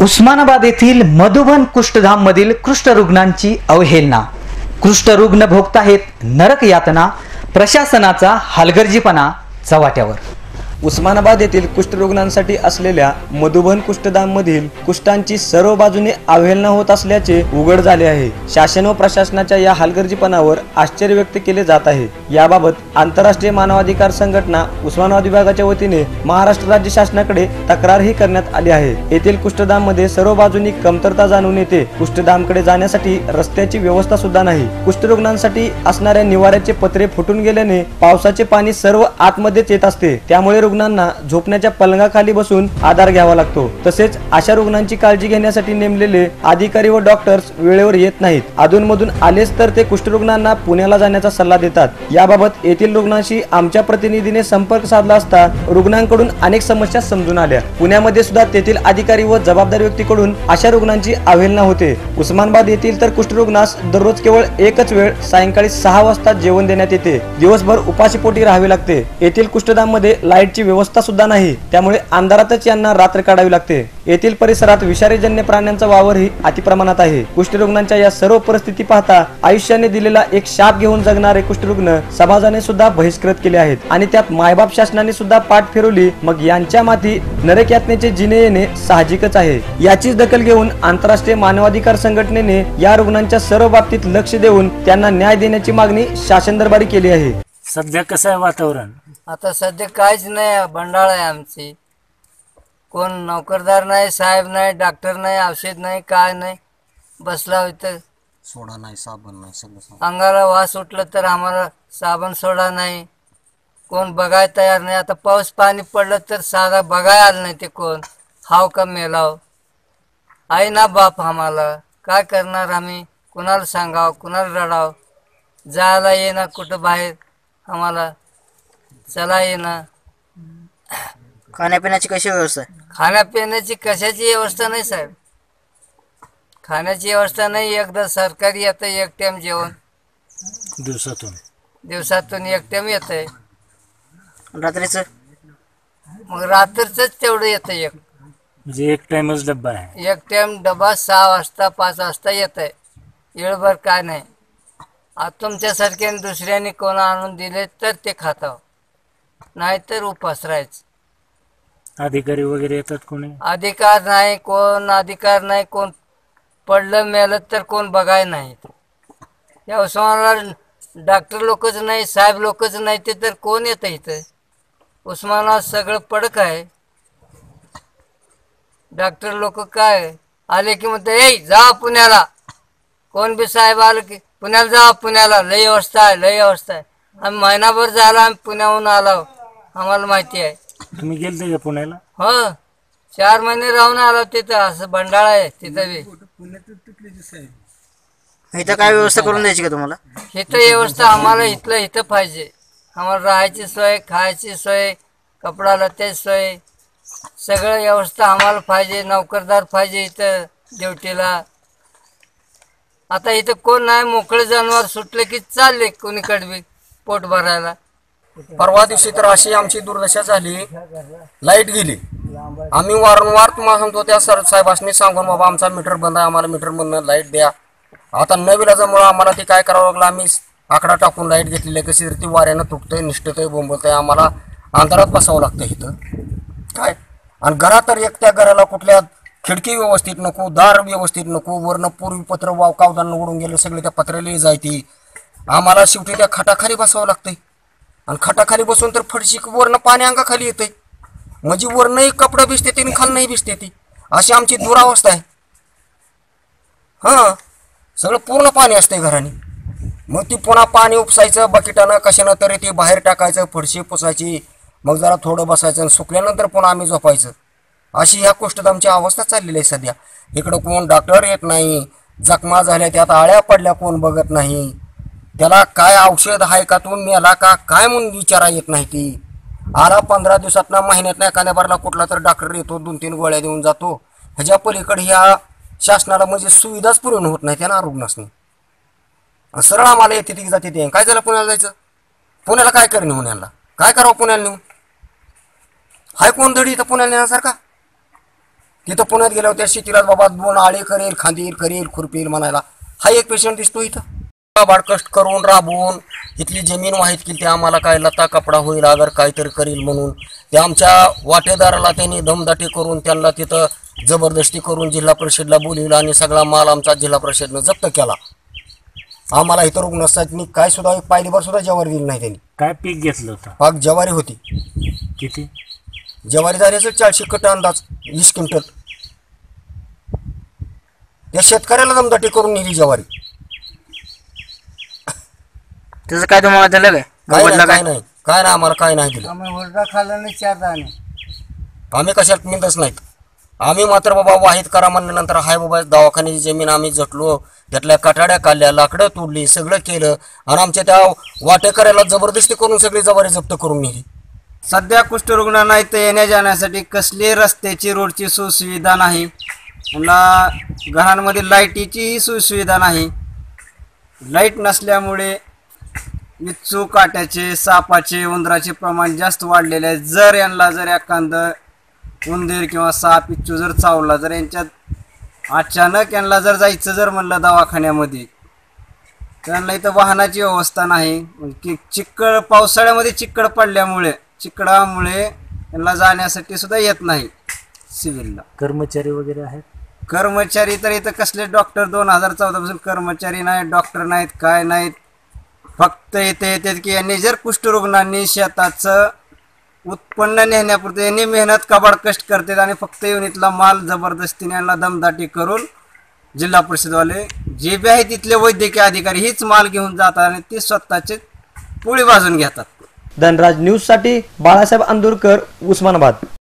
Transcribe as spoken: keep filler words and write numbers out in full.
उस्मानाबाद येथील मधुबन कुष्ठधाम मधील कुष्ठरुग्णांची अवहेलना. कुष्ठरुग्ण भोगत आहेत नरक यातना. प्रशासनाचा हलगर्जीपणा चव्हाट्यावर. उस्मानाबाद येथील कुष्ठरुग्णांसाठी असलेल्या मधुबन कुष्ठधाम मधील कुष्ठांची सर्व बाजूने अवहेलना होत असल्याचे उघड झाले आहे. शासन व प्रशासनाच्या या हलगर्जीपणावर आश्चर्य व्यक्त केले जात आहे. याबाबत आंतरराष्ट्रीय मानवाधिकार संघटना उस्मानाबाद विभागाच्या वतीने महाराष्ट्र राज्य शासनाकडे तक्रारही करण्यात आली आहे. येथील कुष्ठधाम मध्ये सर्व बाजूनी कमतरता जाणून येते. कुष्ठधामकडे जाण्यासाठी रस्त्याची व्यवस्था सुद्धा नाही. कुष्ठरुग्णांसाठी असणाऱ्या निवाऱ्याचे पत्रे फुटून गेल्याने पावसाचे पाणी सर्व आतमध्येच येत असते. त्यामुळे रुग्णांना झोपण्याच्या पलंगाखाली बसून आधार घ्यावा लागतो. तसेच अशा रुग्णांची काळजी घेण्यासाठी नेमलेले अधिकारी व डॉक्टर्स वेळेवर येत नाहीत. अधूनमधून आलेच तर ते कुष्ठरुग्णांना पुण्याला जाण्याचा सल्ला देतात. याबाबत येथील रुग्णांशी आमच्या प्रतिनिधीने संपर्क साधला असता रुग्णांकडून अनेक समस्या समजून आल्या. पुण्यामध्ये सुद्धा तेथील अधिकारी व जबाबदार व्यक्तीकडून अशा रुग्णांची अवहेलना होते. उस्मानाबाद येथील तर कुष्ठरुग्णास दररोज केवळ एकच वेळ सायंकाळी सहा वाजता जेवण देण्यात येते. दिवसभर उपाशीपोटी राहावे लागते. येथील कुष्ठधाम मध्ये लाईटची व्यवस्था सुद्धा नाही. त्यामुळे अंधारातच यांना रात्र काढावी लागते. येथील परिसरात विषारीजन्य प्राण्यांचा वावरही अतिप्रमाणात आहे. कुष्ठरुग्णांच्या या सर्व परिस्थिती पाहता आयुष्याने दिलेला एक शाप घेऊन जगणारे कुष्ठरुग्ण समाजाने सुद्धा बहिष्कृत केले आहेत आणि त्यात मायबाप शासनाने सुद्धा पाठ फिरवली. मग यांच्या माथी नरक यातनेचे जिने येणे साहजिकच आहे. याचीच दखल घेऊन आंतरराष्ट्रीय मानवाधिकार संघटनेने या रुग्णांच्या सर्व बाबतीत लक्ष देऊन त्यांना न्याय देण्याची मागणी शासन दरबारी केली आहे. सध्या कसं आहे वातावरण? आता सध्या काहीच नाही, बंडाळ आहे आमची. कोण नोकरदार नाही, साहेब नाही, डॉक्टर नाही, औषध नाही, काय नाही. बसला होतं सोडा नाही, साबण नाही, सगळं अंगाला वास उठलं तर आम्हाला साबण सोडा नाही. कोण बघाय तयार नाही. आता पाऊस पाणी पडलं तर साधा बघाय आलं नाही ते कोण. हाव का मेलाव आई ना बाप. आम्हाला काय करणार आम्ही? कुणाला सांगाव, कुणाला रडाव? जायला येणार कुठं बाहेर आम्हाला चला येणार. खाण्यापिण्याची कशी व्यवस्था आहे? खाण्यापिण्याची कशाची व्यवस्था नाही साहेब. खाण्याची व्यवस्था नाही. एकदा सरकारी येतं एक टाइम जेवण दिवसातून दिवसातून एक टाइम येतंय. रात्रीच मग रात्रीच तेवढं येतं एक म्हणजे एक टाइमच डब्बा आहे. एक टाइम डबा सहा वाजता पाच वाजता येतंय. वेळभर काय नाही. आता तुमच्यासारख्याने दुसऱ्याने कोण आणून दिले तर ते खाताव, नाहीतर उपास राहायचं. अधिकारी वगैरे येतात कोणी? अधिकार नाही. कोण अधिकार नाही. कोण पडलं मेलं तर कोण बघाय नाही. या उस्मानाबाद डॉक्टर लोकच नाही, साहेब लोकच नाही ते तर कोण येतं इथं? उस्मानाबाद सगळं पडक आहे. डॉक्टर लोक काय आले की म्हणते ए जा पुण्याला. कोण बी साहेब आलं की पुण्याला जा, पुण्याला लय व्यवस्था आहे, लय व्यवस्था आहे. आम्ही महिनाभर झाला आम्ही पुण्याहून आलो, आम्हाला माहिती आहे. तुम्ही गेलते का पुण्याला? हो, चार महिने राहून आलो तिथं. असं बंडाळा आहे तिथं बी. इथं काय व्यवस्था करून द्यायची का तुम्हाला? इथं व्यवस्था आम्हाला इथलं इथं पाहिजे. आम्हाला राहायची सोय, खायची सोय, कपडा लत्याची सोय, सगळं व्यवस्था आम्हाला पाहिजे. नोकरदार पाहिजे इथं ड्युटीला. आता इथं कोण नाही. मोकळे जनावर सुटले की चालले कोणीकडे बी पोट भरायला. परवा दिवशी तर अशी आमची दुर्दशा झाली, लाईट गेली. आम्ही वारंवार तुम्हाला सांगतो त्या सर साहेबांनी सांगून बाबा आमचा मीटर बंद आहे, आम्हाला मीटर बंद लाईट द्या. आता न विलाजामुळे आम्हाला ती काय करावं लागलं. आम्ही आकडा टाकून लाईट घेतलेली आहे. कशी तरी ती वाऱ्यानं तुटतंय, निष्ठतंय, बोंबतंय. आम्हाला अंधारात बसावं लागतं इथं काय. आणि घरात तर एक त्या घराला कुठल्या खिडकी व्यवस्थित नको, दार व्यवस्थित नको. वरनं पूर्वी पत्र वाव कावदानं उडून गेलं सगळे, त्या पत्र्याला जायती. आम्हाला शेवटी त्या खटाखाली बसावं लागतंय. आणि खटाखाली बसून तर फडशी वरनं पाणी अंगाखाली येतंय. म्हणजे वरनंही कपडं भिजते ती आणि खालनंही भिजते ती. अशी आमची दुरावस्था आहे. हां, सगळं पूर्ण पाणी असतंय घराने. मग ती पुन्हा पाणी उपसायचं बकेटानं कशानं तरी ती बाहेर टाकायचं, फडशी पुसायची, मग जरा थोडं बसायचं आणि सुकल्यानंतर पुन्हा आम्ही झोपायचं. अशी ह्या कुष्ठधामची अवस्था चाललेली आहे सध्या. इकडं कोण डॉक्टर येत नाही. जखमा झाल्या त्यात आळ्या पडल्या कोण बघत नाही. त्याला काय औषध आहे का, तू मेला का काय म्हणून विचारा येत नाही. ती आला पंधरा दिवसात महिन्यात एखाद्या बारला कुठला तर डॉक्टर येतो, दोन तीन गोळ्या देऊन जातो. ह्याच्या पलीकडे ह्या शासनाला म्हणजे सुविधाच पुरवून होत नाही त्यांना रुग्णासनी. सरळ आम्हाला येते ती जाते ते. काय झालं पुण्याला जायचं? पुण्याला काय करणं होण्याला? काय करावं पुण्याला नेऊन? हाय कोण धडी इथं पुण्याला नेण्यासारखा? तिथं पुण्यात गेल्यावर त्या शेतीला बाबा दोन आळे करेल, खांदील करेल, खुरपील म्हणायला हा एक पेशंट दिसतो इथं. बाड कष्ट करून राबवून इथली जमीन वाहित केली ते आम्हाला काय लता कपडा होईल अगर काहीतरी करील म्हणून ते आमच्या वाटेदाराला त्यांनी दमदाटी करून त्यांना तिथं जबरदस्ती करून जिल्हा परिषदला बोलविलं आणि सगळा माल आमचा जिल्हा परिषदनं जप्त केला. आम्हाला इथं रुग्णस्थानी काय सुद्धा एक पायलीभर सुद्धा ज्वारी दिली नाही त्यांनी. काय पीक घेतलं होतं? पाक ज्वारी होती. किती? ज्वारी झाल्याचं चारशे कट अंदाज वीस क्विंटल. त्या शेतकऱ्याला दमदाटी करून नेली ज्वारी. त्याचं काय तुम्हाला दिलं काय काय मोबदला नाही काय? काय नाही काय नाही आम्हाला काय नाही दिलं. आम्ही हुरडा खाल्ला नाही चार दाणे. आम्ही कशात मिळतच नाहीत. आम्ही मात्र बाबा वाहित करा म्हणल्यानंतर हाय बाबा दवाखान्याची जमीन आम्ही जटलो, त्यातल्या कटाड्या काढल्या, लाकडं तोडली, सगळं केलं आणि आमच्या त्या वाटेकऱ्याला जबरदस्ती करून सगळी जवारी जप्त करून नेली. सध्या कुष्ठरुग्णांना इथं येण्या जाण्यासाठी कसली रस्त्याची रोडची सुसुविधा नाही. पुन्हा घरांमध्ये लाईटीची सुसुविधा नाही. लाईट नसल्यामुळे विच्छू काट्याचे, सापाचे, उंदराचे प्रमाण जास्त वाढलेले आहे. जर यांना जर एखादं उंदीर किंवा साप इच्छू जर चावला, जर यांच्यात अचानक यांना जर जायचं जर म्हणलं दवाखान्यामध्ये, त्यांना इथं वाहनाची व्यवस्था नाही. की चिक्कड पावसाळ्यामध्ये चिक्कड पडल्यामुळे चिकडामुळे यांना जाण्यासाठी सुद्धा येत नाही सिव्हिलला. कर्मचारी वगैरे आहेत? कर्मचारी तर इथं कसले डॉक्टर दोन हजार चौदा पासून कर्मचारी नाहीत, डॉक्टर नाहीत, काय नाहीत. फक्त इथे येतात की यांनी जर कुष्ठरुग्णांनी शेताचं उत्पन्न नेण्यापुरतं यांनी मेहनत कबाड कष्ट करतात आणि फक्त येऊन इथला माल जबरदस्तीने यांना दमदाटी करून जिल्हा परिषदवाले जे बी आहेत तिथले वैद्यकीय अधिकारी हीच माल घेऊन जातात आणि ती स्वतःचे पोळी भाजून घेतात. धनराज न्यूजसाठी बाळासाहेब अंदुरकर, उस्मानाबाद.